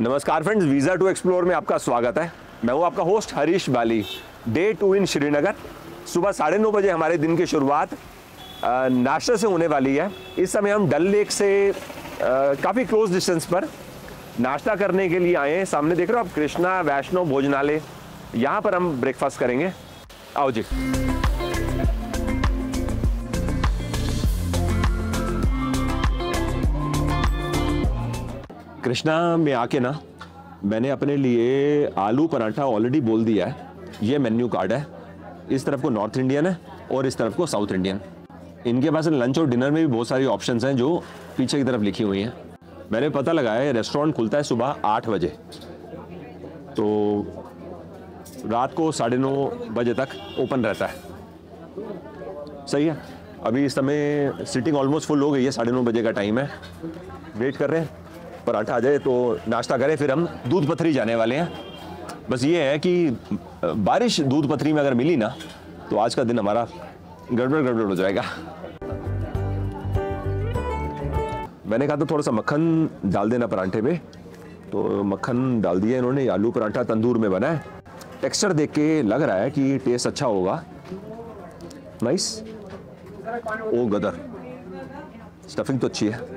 नमस्कार friends, visa to explore में आपका स्वागत है। मैं हूं आपका host Harish Bali. Day 2 in Srinagar. सुबह 9:30 बजे हमारे दिन की शुरुआत नाश्ते से होने वाली है। इस समय हम डल लेक से काफ़ी क्लोज डिस्टेंस पर नाश्ता करने के लिए आए हैं। सामने देख रहे हो आप कृष्णा वैष्णव भोजनालय, यहाँ पर हम ब्रेकफास्ट करेंगे। आओ जी। कृष्णा में आके ना मैंने अपने लिए आलू पराठा ऑलरेडी बोल दिया है। ये मेन्यू कार्ड है। इस तरफ को नॉर्थ इंडियन है और इस तरफ को साउथ इंडियन। इनके पास लंच और डिनर में भी बहुत सारी ऑप्शंस हैं जो पीछे की तरफ लिखी हुई हैं। मैंने पता लगाया है रेस्टोरेंट खुलता है सुबह 8 बजे, तो रात को 9:30 बजे तक ओपन रहता है। सही है। अभी इस समय सीटिंग ऑलमोस्ट फुल हो गई है। 9:30 बजे का टाइम है। वेट कर रहे हैं पराठा आ जाए तो नाश्ता करें, फिर हम दूध पथरी जाने वाले हैं। बस ये है कि बारिश दूध पथरी में अगर मिली ना तो आज का दिन हमारा गड़बड़ हो जाएगा। मैंने कहा था थोड़ा सा मक्खन डाल देना पराठे पे, तो मक्खन डाल दिया इन्होंने। आलू पराठा तंदूर में बना है। टेक्सचर देख के लग रहा है कि टेस्ट अच्छा होगा। नाइस। ओ गदर, स्टफिंग तो अच्छी है।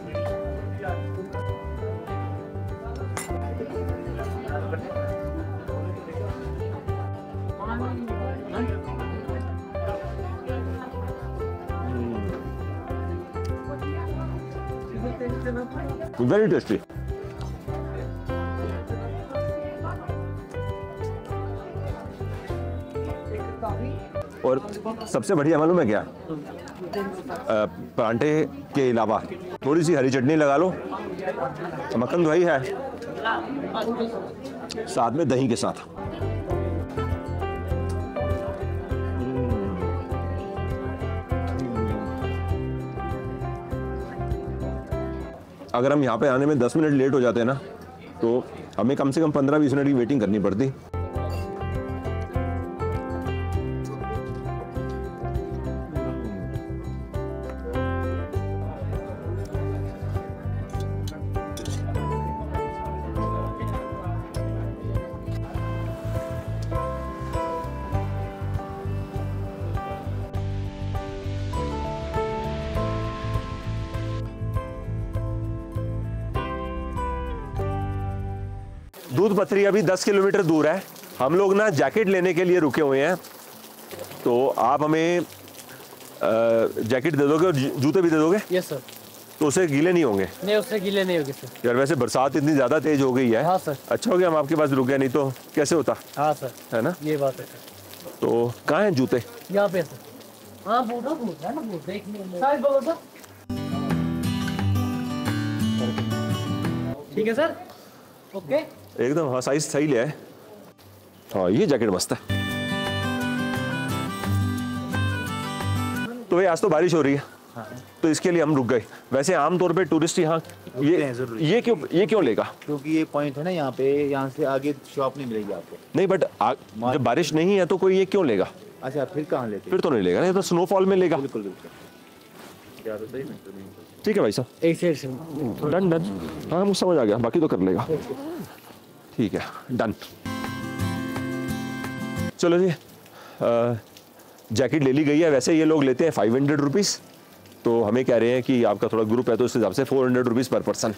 Very tasty. और सबसे बढ़िया मालूम है क्या, परांठे के अलावा थोड़ी सी हरी चटनी लगा लो, मक्खन तो ही है, साथ में दही के साथ। अगर हम यहाँ पे आने में 10 मिनट लेट हो जाते हैं ना तो हमें कम से कम 15-20 मिनट की वेटिंग करनी पड़ती। दूध पथरी अभी 10 किलोमीटर दूर है। हम लोग ना जैकेट लेने के लिए रुके हुए हैं, तो आप हमें जैकेट दे दोगे और जूते भी दे दोगे? Yes sir. तो उससे गीले नहीं होंगे? नहीं, उससे गीले नहीं होंगे सर। यार वैसे बरसात इतनी ज्यादा तेज हो गई है। हाँ सर। अच्छा हो गया हम आपके पास रुक गए, नहीं तो कैसे होता। हाँ सर, है ना? ये बात है सर। तो कहाँ हैं जूते? यहाँ पे सर। हाँ बोलो बोलो सर। ठीक है सर, ओके एकदम। हाँ साइज सही ले आए। हाँ ये जैकेट मस्त है। तो भाई आज तो बारिश हो रही है। हाँ। तो इसके लिए हम रुक गए। वैसे आमतौर पे टूरिस्ट यहाँ ये क्यों लेगा? क्योंकि ये पॉइंट है ना यहाँ पे, यहाँ से आगे शॉप नहीं मिलेगी आपको। नहीं बट जब बारिश नहीं है तो कोई ये क्यों लेगा? अच्छा फिर कहाँ लेते? फिर तो नहीं लेगा, नहीं तो स्नोफॉल में लेगा। बिल्कुल बिल्कुल। ठीक है भाई साहब, एक साइड से डन। हाँ मुझे समझ आ गया, बाकी तो कर लेगा। ठीक है डन। चलो जी, जैकेट ले ली गई है। वैसे ये लोग लेते हैं 500 रुपीज़, तो हमें कह रहे हैं कि आपका थोड़ा ग्रुप है तो इस हिसाब से 400 रुपीज़ पर पर्सन।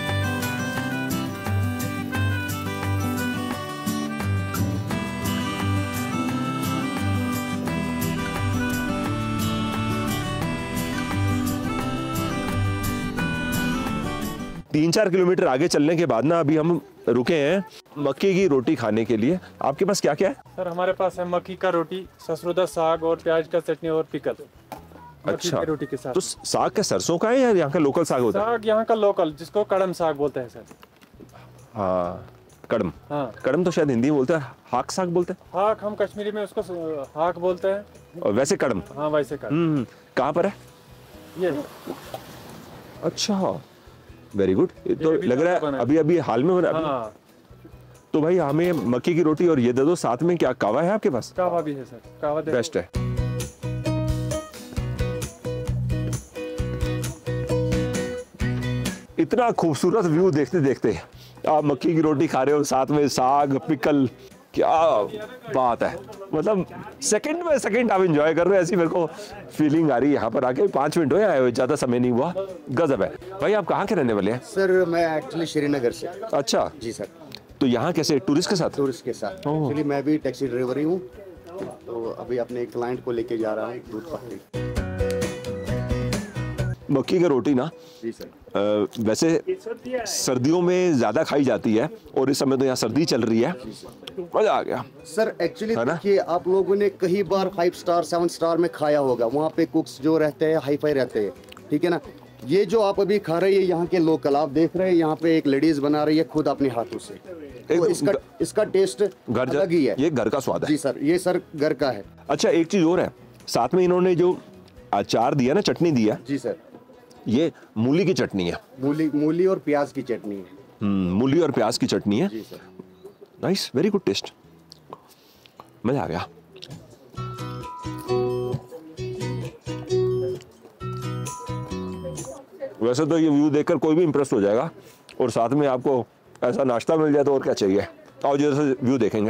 तीन 4 किलोमीटर आगे चलने के बाद ना अभी हम रुके हैं मक्की की रोटी खाने के लिए। आपके पास क्या क्या है? सर हमारे पास है मक्की का रोटी, सरसों साग और प्याज का चटनी और पिकल। अच्छा, रोटी के साथ। तो साग का सरसों का है या यहाँ का लोकल साग होता है? साग यहाँ का लोकल, जिसको कड़म साग बोलते हैं सर। हाँ कड़म। हाँ कड़म तो शायद हिंदी में बोलते हैं, हाक साग बोलते हैं। हाक हम कश्मीरी में उसको हाक बोलते हैं। और वैसे कड़म? हाँ वैसे कड़म। कहाँ पर है ये? अच्छा वेरी गुड। तो लग रहा है अभी अभी हाल में बना। हाँ। तो भाई हमें मक्की की रोटी और ये दे दो, साथ में क्या कावा है आपके पास? कावा भी है सर, कावा बेस्ट है। इतना खूबसूरत व्यू देखते देखते आप मक्की की रोटी खा रहे हो, साथ में साग, पिकल, क्या बात है। मतलब सेकंड बाय सेकंड आप एंजॉय कर रहे हो, ऐसी मेरे को फीलिंग आ रही है। यहाँ पर आके 5 मिनट हुए आए हुए, ज़्यादा समय नहीं हुआ। गजब है। भाई आप कहाँ के रहने वाले हैं? सर मैं एक्चुअली श्रीनगर से। अच्छा जी सर। तो यहाँ कैसे, टूरिस्ट के साथ? टूरिस्ट के साथ। एक्चुअली मैं भी टैक्सी ड्राइवर ही हूँ, तो अभी अपने एक क्लाइंट को लेके जा रहा हूँ दूध पत्ती। मक्की की रोटी ना जी सर। वैसे सर्दियों में ज़्यादा खाई जाती है और इस समय तो यहाँ सर्दी चल रही है, मज़ा आ गया सर एक्चुअली है ना? देखिए, आप लोगों ने कई बार 5 स्टार 7 स्टार में खाया होगा, वहाँ पे कुक्स जो रहते हैं हाई फाई रहते हैं, ठीक है ना। ये जो आप अभी खा रहे हैं यहाँ के लोकल, आप देख रहे हैं यहाँ पे एक लेडीज बना रही है खुद अपने हाथों से, तो इसका टेस्ट अलग ही है। ये घर का स्वाद है। जी सर, ये सर घर का है। अच्छा एक चीज़ और है, साथ में इन्होंने जो अचार दिया ना, चटनी दिया, जी सर, ये मूली की चटनी है। मूली और प्याज की चटनी है। मूली और प्याज की चटनी है। जी sir. Nice, very good taste, मजा आ गया। वैसे तो ये व्यू देखकर कोई भी इंप्रेस हो जाएगा, और साथ में आपको ऐसा नाश्ता मिल जाए तो और क्या चाहिए। आओ जैसे व्यू देखेंगे।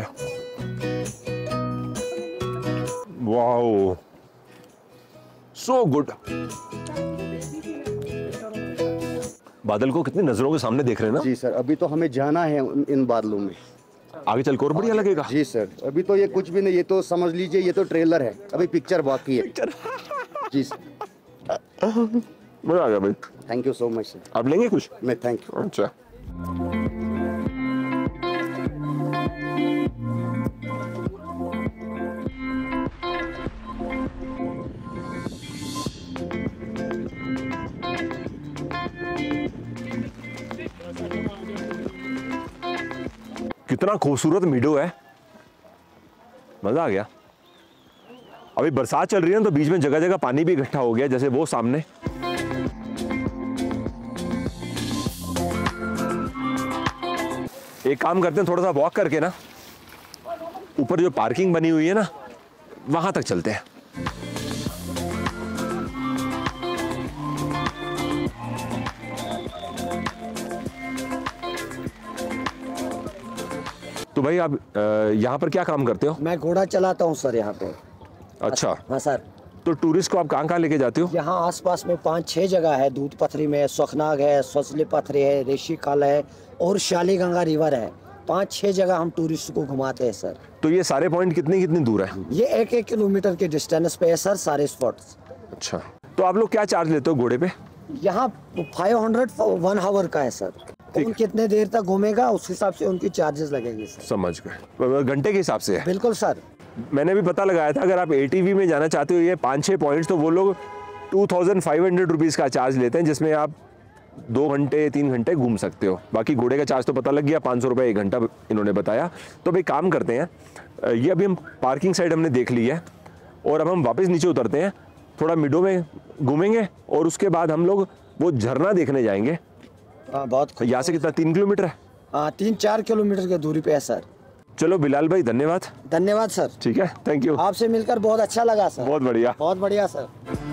Wow, so good. बादल को कितनी नजरों के सामने देख रहे हैं ना। जी सर, अभी तो हमें जाना है इन बादलों में, आगे चल और बढ़िया लगेगा। जी सर, अभी तो ये कुछ भी नहीं, ये तो समझ लीजिए ये तो ट्रेलर है, अभी पिक्चर बाकी है। जी सर, मजा आ गया भाई। Thank you so much sir. आप लेंगे कुछ? मैं थैंक यू। अच्छा, कितना खूबसूरत मीडो है, मजा आ गया। अभी बरसात चल रही है तो बीच में जगह जगह पानी भी इकट्ठा हो गया, जैसे वो सामने। एक काम करते हैं, थोड़ा सा वॉक करके ना ऊपर जो पार्किंग बनी हुई है ना, वहां तक चलते हैं। तो भाई आप यहाँ पर क्या काम करते हो? मैं घोड़ा चलाता हूँ सर यहाँ पे। अच्छा, हाँ सर। तो टूरिस्ट को आप कहाँ कहाँ लेके जाते हो? यहाँ आसपास में 5-6 जगह है। दूध पथरी में सुखनाग है, ससली पथरी है, ऋषिकाल है और शालीगंगा रिवर है। 5-6 जगह हम टूरिस्ट को घुमाते हैं सर। तो ये सारे पॉइंट कितनी कितनी दूर है? ये 1-1 किलोमीटर के डिस्टेंस पे है सर सारे स्पॉट्स। अच्छा, तो आप लोग क्या चार्ज लेते हो घोड़े पे? यहाँ 500 1 आवर का है सर। कौन कितने देर तक घूमेगा उस हिसाब से उनकी चार्जेस लगेंगे सर। समझ गए, घंटे के हिसाब से है। बिल्कुल सर। मैंने भी पता लगाया था, अगर आप ATV में जाना चाहते हो ये 5-6 पॉइंट्स, तो वो लोग 2500 रुपीज़ का चार्ज लेते हैं, जिसमें आप 2 घंटे 3 घंटे घूम सकते हो। बाकी घोड़े का चार्ज तो पता लग गया, 500 रुपये 1 घंटा इन्होंने बताया। तो भाई काम करते हैं, ये अभी हम पार्किंग साइड हमने देख ली है, और अब हम वापस नीचे उतरते हैं, थोड़ा मिडो में घूमेंगे, और उसके बाद हम लोग वो झरना देखने जाएंगे। बहुत यहाँ से कितना, 3 किलोमीटर है? 3-4 किलोमीटर की दूरी पे है सर। चलो बिलाल भाई, धन्यवाद। धन्यवाद सर। ठीक है, थैंक यू। आपसे मिलकर बहुत अच्छा लगा सर। बहुत बढ़िया, बहुत बढ़िया सर।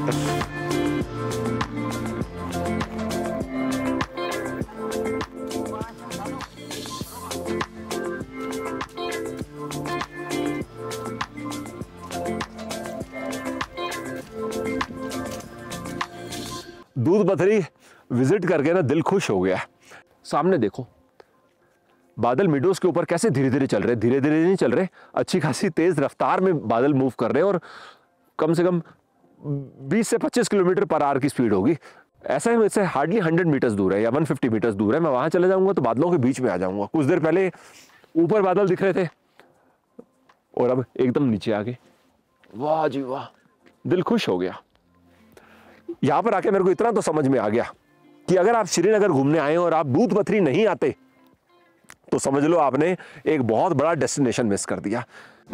दूध पथरी विजिट करके ना दिल खुश हो गया। सामने देखो बादल मिडोस के ऊपर कैसे धीरे धीरे चल रहे, धीरे धीरे नहीं चल रहे, अच्छी खासी तेज रफ्तार में बादल मूव कर रहे हैं, और कम से कम 20 से 25 किलोमीटर पर आवर की स्पीड होगी। ऐसा है, इससे हार्डली 100 मीटर्स दूर है या 150 मीटर्स दूर है। मैं वहां चले जाऊंगा तो बादलों के बीच में आ जाऊंगा। कुछ देर पहले ऊपर बादल दिख रहे थे और अब एकदम नीचे आ गए। वाह जी वाह, दिल खुश हो गया। यहां पर आके मेरे को इतना तो समझ में आ गया कि अगर आप श्रीनगर घूमने आए और आप दूध पथरी नहीं आते तो समझ लो आपने एक बहुत बड़ा डेस्टिनेशन मिस कर दिया।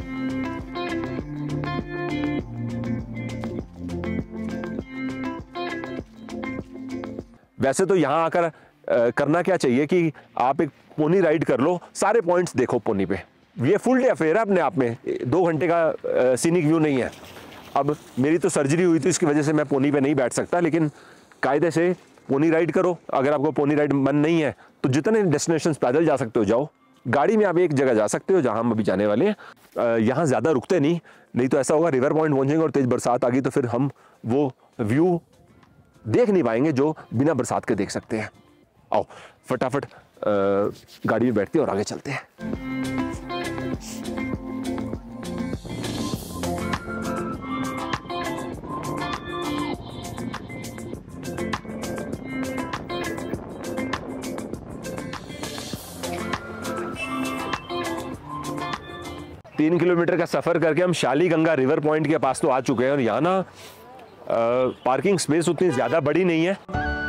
वैसे तो यहां आकर करना क्या चाहिए कि आप एक पोनी राइड कर लो, सारे पॉइंट्स देखो पोनी पे। ये फुल डे अफेयर है अपने आप में, 2 घंटे का सीनिक व्यू नहीं है। अब मेरी तो सर्जरी हुई थी, इसकी वजह से मैं पोनी पे नहीं बैठ सकता, लेकिन कायदे से पोनी राइड करो, अगर आपको पोनी राइड मन नहीं है तो जितने डेस्टिनेशंस पैदल जा सकते हो जाओ। गाड़ी में आप एक जगह जा सकते हो जहां हम अभी जाने वाले हैं। यहाँ ज़्यादा रुकते नहीं तो ऐसा होगा रिवर पॉइंट पहुंचेंगे और तेज बरसात आ गई तो फिर हम वो व्यू देख नहीं पाएंगे जो बिना बरसात के देख सकते हैं। आओ फटाफट गाड़ी में बैठते हैं और आगे चलते हैं। तीन किलोमीटर का सफर करके हम शालीगंगा रिवर पॉइंट के पास तो आ चुके हैं और यहाँ ना पार्किंग स्पेस उतनी ज्यादा बड़ी नहीं है।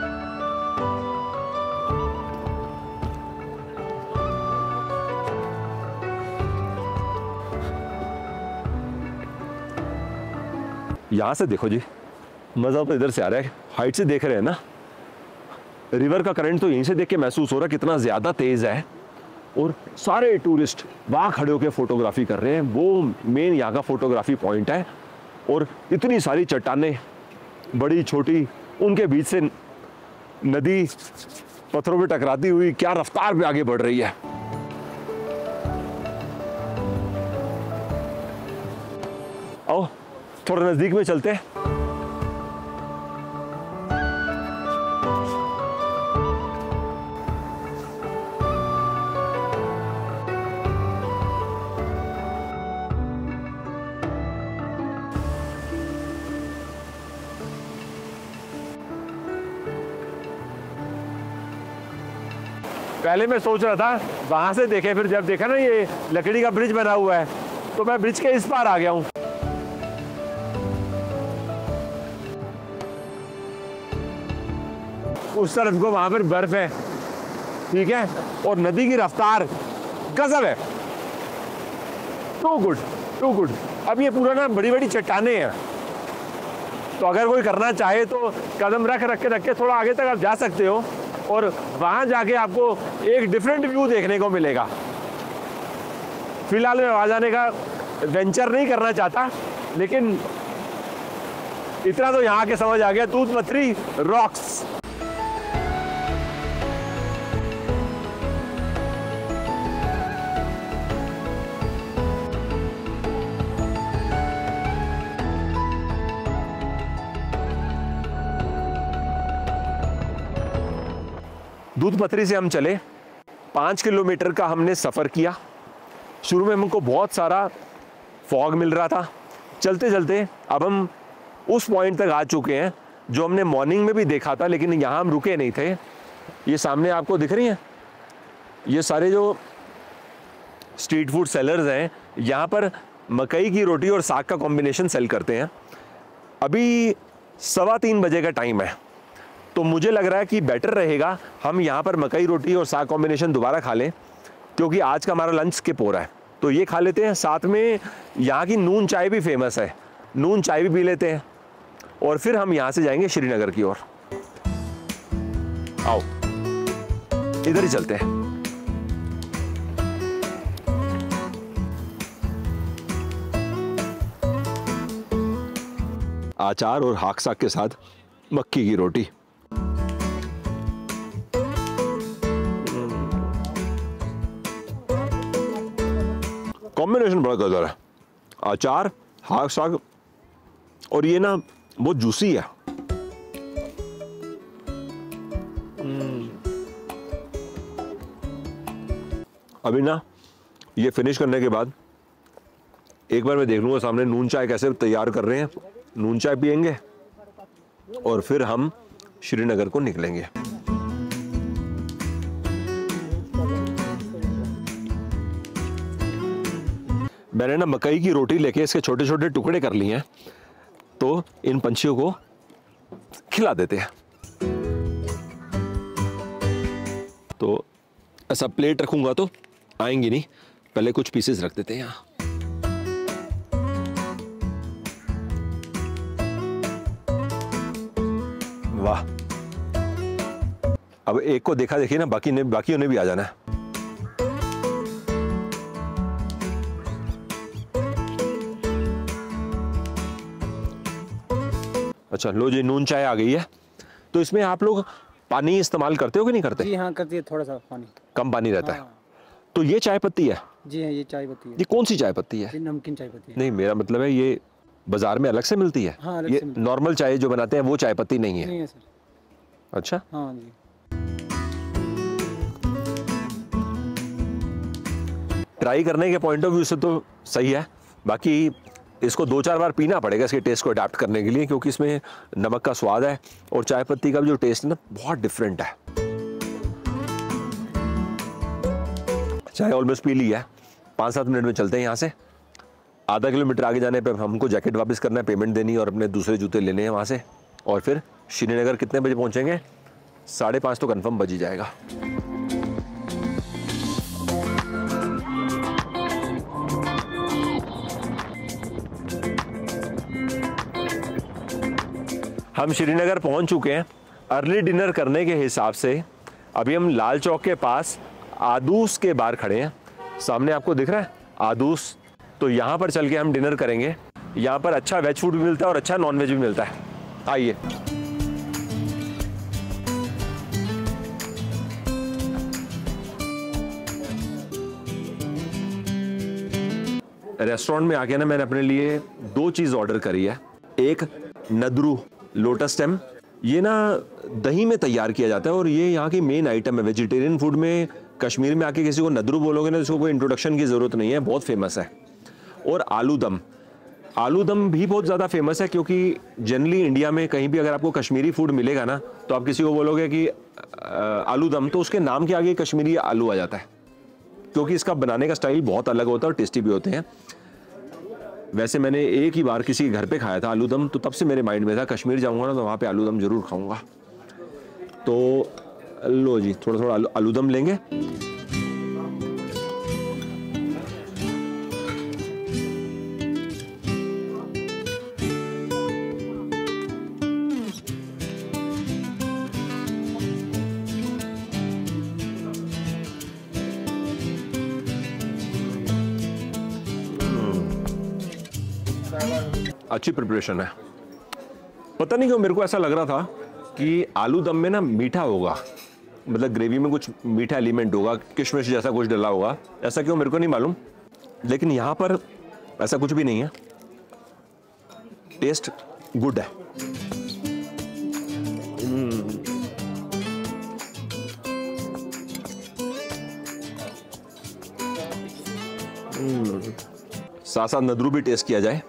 यहां से देखो जी, मजा तो इधर से आ रहा है, हाइट से देख रहे हैं ना। रिवर का करंट तो यहीं से देख के महसूस हो रहा है कितना ज्यादा तेज है। और सारे टूरिस्ट वहां खड़े होकर फोटोग्राफी कर रहे हैं, वो मेन यहाँ का फोटोग्राफी पॉइंट है। और इतनी सारी चट्टानें बड़ी छोटी, उनके बीच से नदी पत्थरों पे टकराती हुई क्या रफ्तार पे आगे बढ़ रही है। आओ थोड़ा नजदीक में चलते हैं। पहले मैं सोच रहा था वहां से देखे, फिर जब देखा ना ये लकड़ी का ब्रिज बना हुआ है तो मैं ब्रिज के इस पार आ गया हूं। उस तरफ को वहां पर बर्फ है, ठीक है, और नदी की रफ्तार गजब है। Too good too good. अब ये पूरा ना बड़ी बड़ी चट्टानें हैं, तो अगर कोई करना चाहे तो कदम रख के थोड़ा आगे तक आप जा सकते हो और वहां जाके आपको एक डिफरेंट व्यू देखने को मिलेगा। फिलहाल मैं वहां जाने का वेंचर नहीं करना चाहता, लेकिन इतना तो यहाँ के समझ आ गया, दूध पथरी रॉक्स। दूध पथरी से हम चले, 5 किलोमीटर का हमने सफ़र किया। शुरू में हमको बहुत सारा फॉग मिल रहा था, चलते चलते अब हम उस पॉइंट तक आ चुके हैं जो हमने मॉर्निंग में भी देखा था, लेकिन यहाँ हम रुके नहीं थे। ये सामने आपको दिख रही हैं ये सारे जो स्ट्रीट फूड सेलर्स हैं, यहाँ पर मकई की रोटी और साग का कॉम्बिनेशन सेल करते हैं। अभी 3:15 बजे का टाइम है, तो मुझे लग रहा है कि बेटर रहेगा हम यहाँ पर मकई रोटी और साग कॉम्बिनेशन दोबारा खा लें, क्योंकि आज का हमारा लंच स्किप हो रहा है। तो ये खा लेते हैं, साथ में यहाँ की नून चाय भी फेमस है, नून चाय भी पी लेते हैं और फिर हम यहाँ से जाएंगे श्रीनगर की ओर। आओ इधर ही चलते हैं। अचार और हाक साग के साथ मक्की की रोटी। कॉम्बिनेशन बड़ा गजब है, अचार, हाक साग और ये ना बहुत जूसी है। अभी ना ये फिनिश करने के बाद एक बार मैं देख लूंगा सामने नून चाय कैसे तैयार कर रहे हैं। नून चाय पियेंगे और फिर हम श्रीनगर को निकलेंगे। मैंने ना मकई की रोटी लेके इसके छोटे छोटे टुकड़े कर लिए हैं, तो इन पंछियों को खिला देते हैं। तो ऐसा प्लेट रखूंगा तो आएंगी नहीं, पहले कुछ पीसेस रख देते हैं यहाँ। वाह, अब एक को देखा देखिए ना, बाकियों ने भी आ जाना है। अच्छा लो जी, नून चाय आ गई है। तो इसमें आप लोग पानी इस्तेमाल करते हो कि नहीं करते? जी हाँ, करती है, थोड़ा सा पानी। कम पानी रहता है। हाँ। तो ये चाय पत्ती है? जी हाँ, ये चाय पत्ती है। ये कौन सी चाय पत्ती है? ये नमकीन चाय पत्ती है। नहीं, मेरा मतलब है ये बाजार में अलग से मिलती है? हाँ, अलग ये से मिलती है। नॉर्मल चाय जो बनाते हैं वो चाय पत्ती नहीं है? नहीं है सर। अच्छा। हाँ जी। ट्राई करने के पॉइंट ऑफ व्यू से तो सही है, बाकी इसको 2-4 बार पीना पड़ेगा इसके टेस्ट को अडाप्ट करने के लिए, क्योंकि इसमें नमक का स्वाद है और चाय पत्ती का भी जो टेस्ट है ना बहुत डिफरेंट है। चाय ऑलमोस्ट पी ली है, 5-7 मिनट में चलते हैं यहाँ से। आधा किलोमीटर आगे जाने पे हमको जैकेट वापस करना है, पेमेंट देनी और अपने दूसरे जूते लेने हैं वहाँ से, और फिर श्रीनगर कितने बजे पहुँचेंगे? 5:30 तो कन्फर्म बज ही जाएगा। हम श्रीनगर पहुंच चुके हैं। अर्ली डिनर करने के हिसाब से अभी हम लाल चौक के पास आदूस के बाहर खड़े हैं। सामने आपको दिख रहा है आदूस, तो यहाँ पर चल के हम डिनर करेंगे। यहाँ पर अच्छा वेज फूड भी मिलता है और अच्छा नॉन वेज भी मिलता है। आइए। रेस्टोरेंट में आके ना मैंने अपने लिए 2 चीज़ ऑर्डर करी है। एक नदरू लोटस स्टेम, ये ना दही में तैयार किया जाता है और ये यहाँ की मेन आइटम है वेजिटेरियन फूड में। कश्मीर में आके किसी को नदरू बोलोगे ना, इसको कोई इंट्रोडक्शन की ज़रूरत नहीं है, बहुत फेमस है। और आलू दम, आलू दम भी बहुत ज़्यादा फेमस है, क्योंकि जनरली इंडिया में कहीं भी अगर आपको कश्मीरी फूड मिलेगा ना, तो आप किसी को बोलोगे कि आलू दम, तो उसके नाम के आगे कश्मीरी आलू आ जाता है, क्योंकि इसका बनाने का स्टाइल बहुत अलग होता है और टेस्टी भी होते हैं। वैसे मैंने एक ही बार किसी के घर पे खाया था आलू दम, तो तब से मेरे माइंड में था कश्मीर जाऊंगा ना तो वहाँ पे आलू दम जरूर खाऊंगा। तो लो जी, थोड़ा थोड़ा आलू दम लेंगे। अच्छी प्रिपरेशन है। पता नहीं क्यों मेरे को ऐसा लग रहा था कि आलू दम में ना मीठा होगा, मतलब ग्रेवी में कुछ मीठा एलिमेंट होगा, किशमिश जैसा कुछ डला होगा। ऐसा क्यों मेरे को नहीं मालूम, लेकिन यहाँ पर ऐसा कुछ भी नहीं है। टेस्ट गुड है। साथ साथ नदरू भी टेस्ट किया जाए।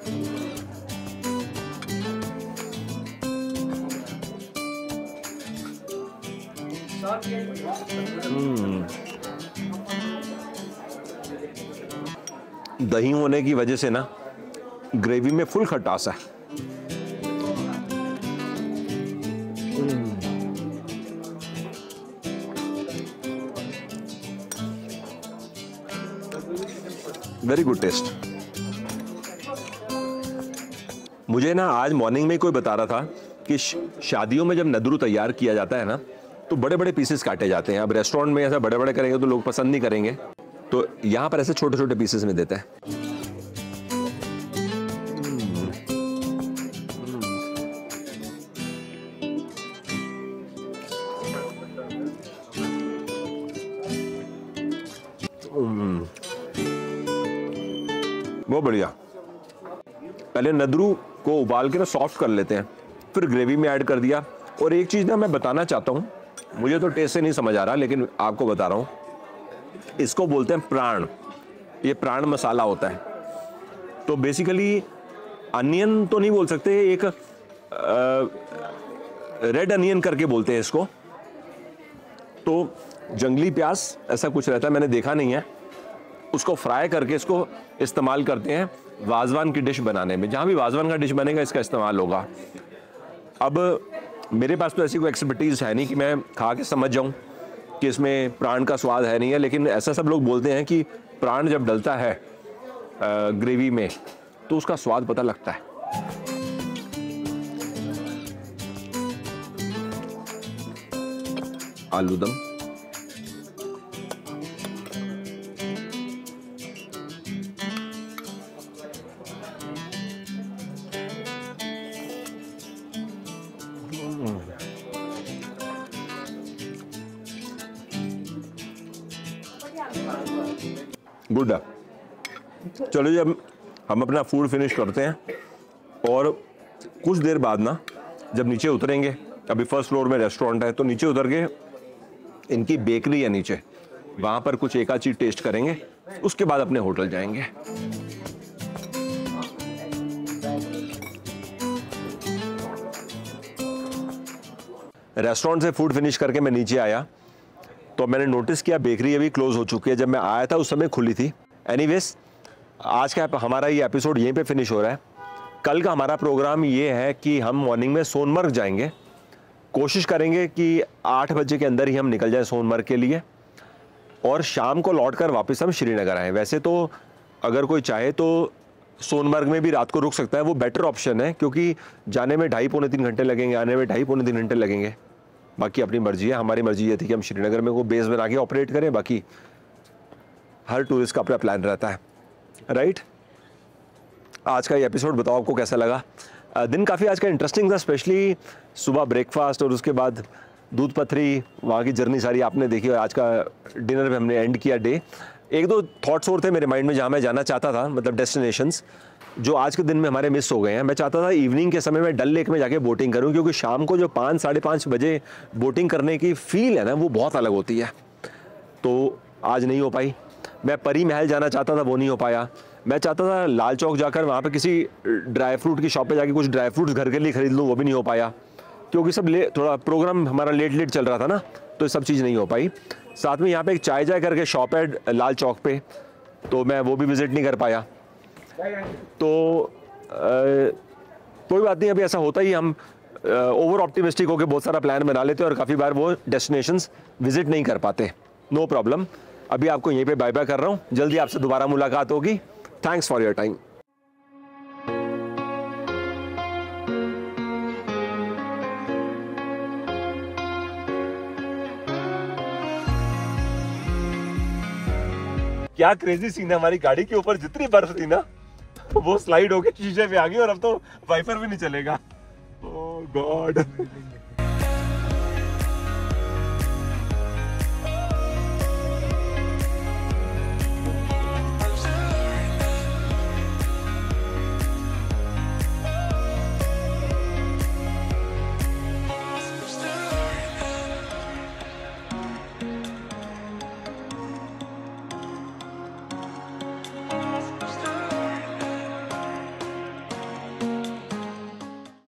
दही होने की वजह से ना ग्रेवी में फुल खटास है। Very good taste. मुझे ना आज मॉर्निंग में कोई बता रहा था कि शादियों में जब नदरू तैयार किया जाता है ना, तो बड़े बड़े पीसेस काटे जाते हैं। अब रेस्टोरेंट में ऐसा बड़े बड़े करेंगे तो लोग पसंद नहीं करेंगे, तो यहाँ पर ऐसे छोटे छोटे पीसेस में देते हैं। बहुत बढ़िया। पहले नदरू को उबाल के ना सॉफ्ट कर लेते हैं, फिर ग्रेवी में ऐड कर दिया। और एक चीज़ ना मैं बताना चाहता हूँ, मुझे तो टेस्ट से नहीं समझ आ रहा, लेकिन आपको बता रहा हूँ। इसको बोलते हैं प्राण। ये प्राण मसाला होता है। तो बेसिकली अनियन तो नहीं बोल सकते, एक रेड अनियन करके बोलते हैं इसको। तो जंगली प्याज ऐसा कुछ रहता है, मैंने देखा नहीं है। उसको फ्राई करके इसको इस्तेमाल करते हैं वाजवान की डिश बनाने में। जहाँ भी वाजवान का डिश बनेगा इसका इस्तेमाल होगा। अब मेरे पास तो ऐसी कोई एक्सपर्टीज़ है नहीं कि मैं खा के समझ जाऊँ कि इसमें प्राण का स्वाद है नहीं है, लेकिन ऐसा सब लोग बोलते हैं कि प्राण जब डलता है ग्रेवी में तो उसका स्वाद पता लगता है। आलू दम गुड है। चलो जी, अब हम अपना फूड फिनिश करते हैं और कुछ देर बाद ना जब नीचे उतरेंगे, अभी फर्स्ट फ्लोर में रेस्टोरेंट है, तो नीचे उतर के इनकी बेकरी है नीचे, वहाँ पर कुछ एक आध चीज़ टेस्ट करेंगे, उसके बाद अपने होटल जाएंगे। रेस्टोरेंट से फूड फिनिश करके मैं नीचे आया तो मैंने नोटिस किया बेकरी अभी क्लोज हो चुकी है। जब मैं आया था उस समय खुली थी। एनीवेज, आज का हमारा ये एपिसोड यहीं पे फिनिश हो रहा है। कल का हमारा प्रोग्राम ये है कि हम मॉर्निंग में सोनमर्ग जाएंगे। कोशिश करेंगे कि 8 बजे के अंदर ही हम निकल जाएं सोनमर्ग के लिए और शाम को लौटकर वापस हम श्रीनगर आएँ। वैसे तो अगर कोई चाहे तो सोनमर्ग में भी रात को रुक सकता है, वो बेटर ऑप्शन है, क्योंकि जाने में 2.5-3 घंटे लगेंगे, आने में 2.5-3 घंटे लगेंगे। बाकी अपनी मर्जी है। हमारी मर्जी ये थी कि हम श्रीनगर में को बेस बना के ऑपरेट करें, बाकी हर टूरिस्ट का अपना प्लान रहता है, राइट। आज का ये एपिसोड बताओ आपको कैसा लगा। दिन काफ़ी आज का इंटरेस्टिंग था, स्पेशली सुबह ब्रेकफास्ट और उसके बाद दूध पथरी, वहाँ की जर्नी सारी आपने देखी और आज का डिनर में हमने एंड किया डे। 1-2 थॉट्स और थे मेरे माइंड में जहाँ मैं जाना चाहता था, मतलब डेस्टिनेशंस जो आज के दिन में हमारे मिस हो गए हैं। मैं चाहता था इवनिंग के समय में डल लेक में जाके बोटिंग करूं, क्योंकि शाम को जो 5-5:30 बजे बोटिंग करने की फील है ना, वो बहुत अलग होती है। तो आज नहीं हो पाई। मैं परी महल जाना चाहता था, वो नहीं हो पाया। मैं चाहता था लाल चौक जाकर वहाँ पे किसी ड्राई फ्रूट की शॉप पे जाके कुछ ड्राई फ्रूट्स घर के लिए खरीद लूँ, वो भी नहीं हो पाया, क्योंकि सब थोड़ा प्रोग्राम हमारा लेट चल रहा था ना, तो सब चीज़ नहीं हो पाई। साथ में यहाँ पे एक चाय करके शॉप है लाल चौक पे, तो मैं वो भी विज़िट नहीं कर पाया। तो कोई बात नहीं, अभी ऐसा होता ही, हम ओवर ऑप्टिमिस्टिक होकर बहुत सारा प्लान बना लेते हैं और काफ़ी बार वो डेस्टिनेशंस विजिट नहीं कर पाते। No problem. अभी आपको यहीं पे बाय बाय कर रहा हूँ। जल्दी आपसे दोबारा मुलाकात होगी। Thanks for your time. क्या क्रेजी सीन है, हमारी गाड़ी के ऊपर जितनी बर्फ थी ना वो स्लाइड होके शीशे पे आ गई और अब तो वाइपर भी नहीं चलेगा। Oh God.